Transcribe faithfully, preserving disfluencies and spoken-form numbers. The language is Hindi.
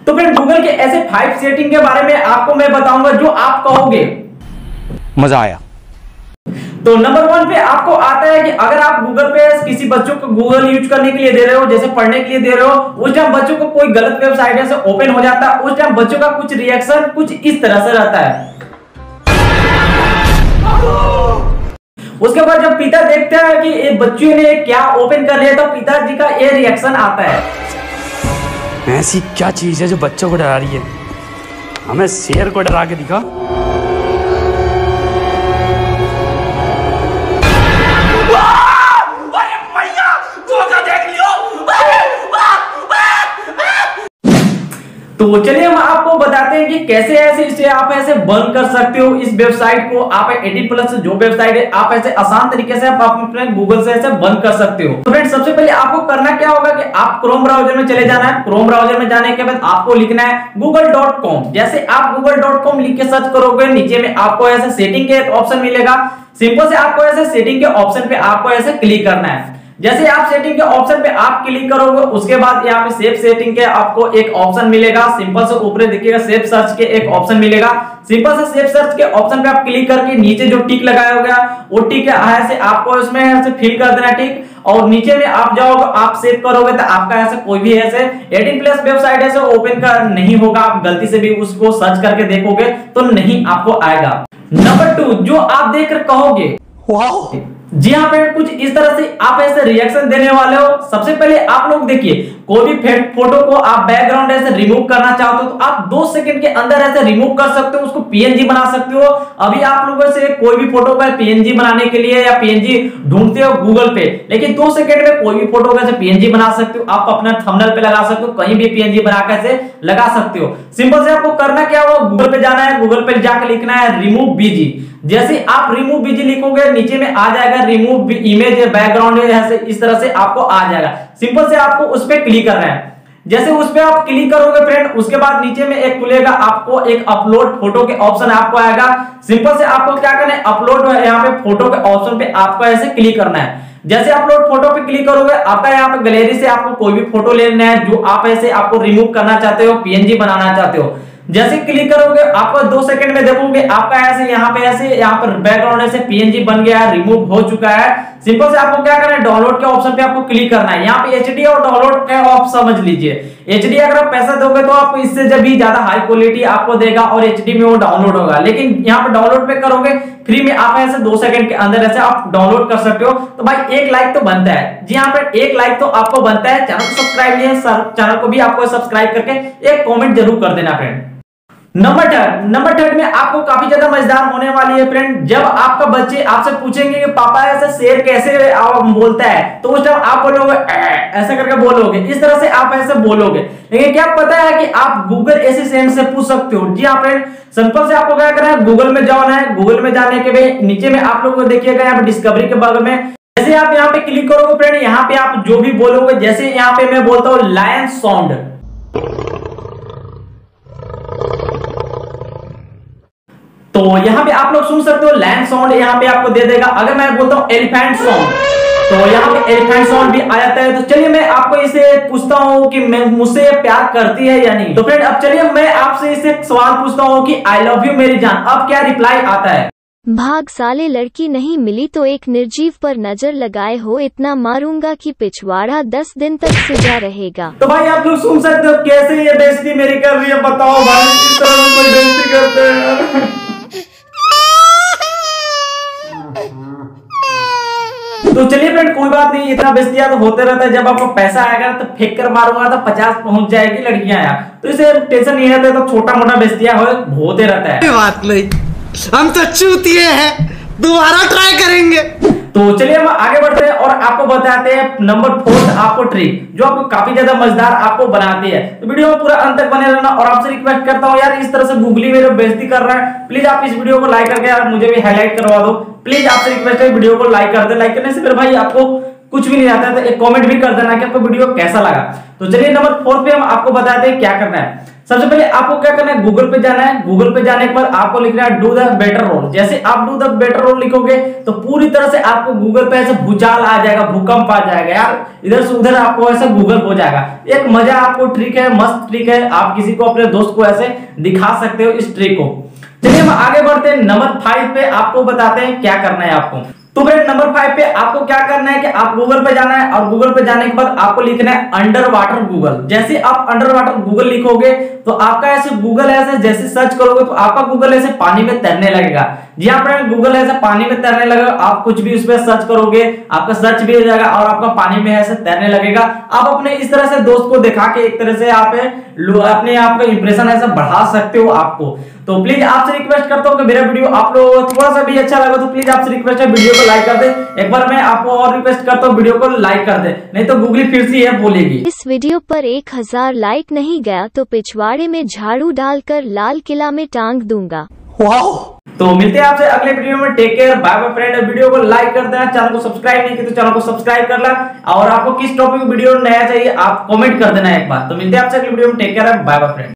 तो फ्रेंड गूगल के ऐसे फाइव सेटिंग के बारे में आपको मैं बताऊंगा जो आप कहोगे मजा आया। तो नंबर वन पे आपको आता है कि अगर आप गूगल पे किसी बच्चों को गूगल यूज करने के लिए दे रहे हो, जैसे पढ़ने के लिए दे रहे हो, उस टाइम बच्चों को कोई गलत वेबसाइट से ओपन हो जाता है, उस टाइम बच्चों का कुछ रिएक्शन कुछ इस तरह से रहता है। उसके बाद जब पिता देखते हैं कि ये बच्चों ने क्या ओपन कर लिया, तो पिताजी का ये रिएक्शन आता है। ऐसी क्या चीज है जो बच्चों को डरा रही है? हमें शेर को डरा के दिखा। तो चलिए हम आपको बताते हैं कि कैसे ऐसे इसे आप ऐसे बंद कर सकते हो। इस वेबसाइट को आप अठारह प्लस जो वेबसाइट है आप ऐसे आसान तरीके से आप अपने गूगल से ऐसे बंद कर सकते हो। तो फ्रेंड्स सबसे पहले आपको करना क्या होगा कि आप क्रोम ब्राउजर में चले जाना है। क्रोम ब्राउजर में जाने के बाद आपको लिखना है गूगल डॉट कॉम। जैसे आप गूगल डॉट कॉम लिख के सर्च करोगे, नीचे में आपको ऐसे सेटिंग के ऑप्शन मिलेगा। सिंपल से आपको ऐसे सेटिंग के ऑप्शन पे आपको ऐसे क्लिक करना है। जैसे आप सेटिंग के ऑप्शन पे आप क्लिक करोगे, उसके बाद यहाँ पे सेव सेटिंग के आपको एक ऑप्शन मिलेगा। सिंपल से ऊपर देखिएगा सेव सर्च के एक ऑप्शन मिलेगा। सिंपल से सेव सर्च के ऑप्शन पे आप क्लिक करके नीचे जो टिक लगाया होगा वो टिक ऐसे आपको इसमें ऐसे फिल कर देना टिक, और नीचे में आप जाओगे आप सेव करोगे तो आपका ऐसे कोई भी ऐसे अठारह प्लस वेबसाइट ऐसे ओपन कर नहीं होगा। आप गलती से भी उसको सर्च करके देखोगे तो नहीं आपको आएगा। नंबर टू जो आप देखकर कहोगे वाओ, जी हाँ फ्रेंड कुछ इस तरह से आप ऐसे रिएक्शन देने वाले हो। सबसे पहले आप लोग देखिए, कोई भी फोटो को आप बैकग्राउंड ऐसे रिमूव करना चाहते हो तो आप दो सेकंड के अंदर ऐसे रिमूव कर सकते हो, उसको पीएनजी बना सकते हो। अभी आप लोगों से कोई भी फोटो का पीएनजी बनाने के लिए या पीएनजी ढूंढते हो गूगल पे, लेकिन दो सेकंड में कोई भी फोटो का पीएनजी बना सकते हो। आप अपना थंबनेल पे लगा सकते हो, कहीं भी पीएनजी बनाकर से लगा सकते हो। सिंपल से आपको करना क्या हो, गूगल पे जाना है, गूगल पे जाकर लिखना है रिमूव बीजी। जैसे आप रिमूव बीजी लिखोगे नीचे में आ जाएगा रिमूव इमेज बैकग्राउंड, ऐसे इस तरह से आपको आ जाएगा। सिंपल से आपको उस पे क्लिक करना है। जैसे उस पे आप क्लिक करोगे फ्रेंड, उसके बाद नीचे में एक खुलेगा आपको एक अपलोड फोटो के ऑप्शन आपको आएगा। सिंपल से आपको क्या करना है, अपलोड यहाँ पे फोटो के ऑप्शन पे आपको ऐसे क्लिक करना है। जैसे अपलोड फोटो पे क्लिक करोगे, आपका यहाँ पे गैलरी से आपको कोई भी फोटो लेना है जो आप ऐसे आपको रिमूव करना चाहते हो, पीएनजी बनाना चाहते हो। जैसे क्लिक करोगे आपको दो सेकंड में देखोगे आपका ऐसे यहाँ पे ऐसे यहाँ पर बैकग्राउंड ऐसे पीएनजी बन गया है, रिमूव हो चुका है। सिंपल से आपको क्या करना है, डाउनलोड के ऑप्शन पे आपको क्लिक करना है। यहाँ पे एचडी और डाउनलोड का आप समझ लीजिए। एचडी अगर आप पैसा दोगे तो आप इससे जब भी ज्यादा हाई क्वालिटी आपको देगा और एचडी में वो डाउनलोड होगा, लेकिन यहाँ पे डाउनलोड पे करोगे फ्री में आप ऐसे दो सेकंड के अंदर ऐसे आप डाउनलोड कर सकते हो। तो भाई एक लाइक तो बनता है, जी यहाँ पे एक लाइक तो आपको बनता है। चैनल को सब्सक्राइब नहीं है, चैनल को भी आपको सब्सक्राइब करके एक कॉमेंट जरूर कर देना friend. Number third number third में आपको काफी ज्यादा मजेदार होने वाली है फ्रेंड। जब आपका बच्चे आपसे पूछेंगे कि पापा ऐसे शेर कैसे बोलता है, तो उस टाइम आप बोलोगे ऐसे करके बोलोगे, इस तरह से आप ऐसे बोलोगे। लेकिन क्या पता है कि आप गूगल असिस्टेंट से पूछ सकते हो। जी हाँ फ्रेंड, सिंपल से आपको क्या करना है, गूगल में जाना है। गूगल में जाने के बाद नीचे में आप लोग को देखिएगा यहाँ पे डिस्कवरी के बगल में, जैसे आप यहाँ पे क्लिक करोगे फ्रेंड, यहाँ पे आप जो भी बोलोगे, जैसे यहाँ पे मैं बोलता हूँ लायन साउंड, तो यहाँ पे आप लोग सुन सकते हो लायन साउंड यहाँ पे आपको दे देगा। अगर मैं बोलता हूँ एलिफेंट साउंड, तो यहाँ पे एलिफेंट साउंड भी आ जाता है। तो चलिए मैं आपको इसे पूछता हूँ कि मैं मुझसे प्यार करती है या नहीं। तो फ्रेंड अब चलिए मैं आपसे इसे सवाल पूछता हूँ कि आई लव यू मेरी जान। अब क्या रिप्लाई आता है, भाग साले लड़की नहीं मिली तो एक निर्जीव पर नजर लगाए हो, इतना मारूंगा कि पिछवाड़ा दस दिन तक सजा रहेगा। तो भाई आप लोग सुन सकते हो कैसे ये बेइज्जती मेरी कर रही है। बताओ भाई किस तरह से कोई बेइज्जती करते हैं। तो चलिए फ्रेंड कोई बात नहीं, इतना बेइज्जतियां तो होते रहता है। जब आपको पैसा आएगा तो फेंक कर मारूंगा तो पचास पहुंच जाएगी लड़कियां यार, तो इसे टेंशन नहीं रहता। तो छोटा मोटा बेइज्जतियां होते रहता है। बात नहीं, हम तो चूतिए हैं, दोबारा ट्राई करेंगे। तो चलिए हम आगे बढ़ते हैं और आपको बताते हैं नंबर फोर्थ आपको ट्रिक जो आपको काफी ज्यादा मजेदार आपको बनाती है। तो वीडियो में पूरा अंत तक बने रहना। और आपसे रिक्वेस्ट करता हूँ यार, इस तरह से गूगली मेरे बेइज्जती कर रहा है, प्लीज आप इस वीडियो को लाइक करके यार मुझे भी हाईलाइट करवा दो। प्लीज आपसे रिक्वेस्ट है वीडियो को लाइक कर दे। लाइक करने से फिर भाई आपको कुछ भी नहीं आता है, तो एक कमेंट भी कर देना कि आपको वीडियो कैसा लगा। तो चलिए नंबर फोर पे हम आपको बताते हैं क्या करना है। सबसे पहले आपको क्या करना है, गूगल पे जाना है। गूगल पे जाने के बाद आपको लिखना है डू द बेटर रोल। जैसे आप डू द बेटर रोल लिखोगे तो पूरी तरह से आपको गूगल पे ऐसे भूचाल आ जाएगा, भूकंप आ जाएगा यार, इधर से उधर आपको ऐसे गूगल हो जाएगा। एक मजा आपको ट्रिक है, मस्त ट्रिक है, आप किसी को अपने दोस्त को ऐसे दिखा सकते हो इस ट्रिक को। चलिए हम आगे बढ़ते हैं, नंबर फाइव पे आपको बताते हैं क्या करना है आपको। तो फ्रेंड नंबर फाइव पे आपको क्या करना है कि आप गूगल पे जाना है और गूगल पे जाने के बाद आपको लिखना है अंडर वाटर गूगल। जैसे आप अंडर वाटर गूगल लिखोगे तो आपका ऐसे गूगल ऐसे जैसे सर्च करोगे तो आपका गूगल ऐसे पानी में तैरने लगेगा। जी हाँ फ्रेंड, गूगल ऐसे पानी में तैरने लगेगा। आप कुछ भी उस पर सर्च करोगे आपका सर्च भी हो जाएगा और आपका पानी में ऐसे तैरने लगेगा। आप अपने इस तरह से दोस्त को दिखा के एक तरह से आप अपने आप का इंप्रेशन ऐसा बढ़ा सकते हो आपको। तो प्लीज आपसे रिक्वेस्ट करता हूँ कि मेरा वीडियो आप लोगों को थोड़ा सा भी अच्छा लगा तो प्लीज आपसे रिक्वेस्ट है वीडियो को लाइक कर दे। एक बार मैं आपको और रिक्वेस्ट करता हूँ वीडियो को लाइक कर दे, नहीं तो गूगली फिर से ये बोलेगी। इस वीडियो पर एक हजार लाइक नहीं गया तो पिछवाड़े में झाड़ू डालकर लाल किला में टांग दूंगा। तो मिलते हैं आपसे अगले वीडियो में। Take care, bye bye friend. Video को लाइक कर देना, चैनल को सब्सक्राइब नहीं किया तो चैनल को सब्सक्राइब कर लेना और आपको किस टॉपिक वीडियो नया चाहिए आप कमेंट कर देना एक बार। तो मिलते हैं आपसे अगले वीडियो में। Take care, bye bye friend.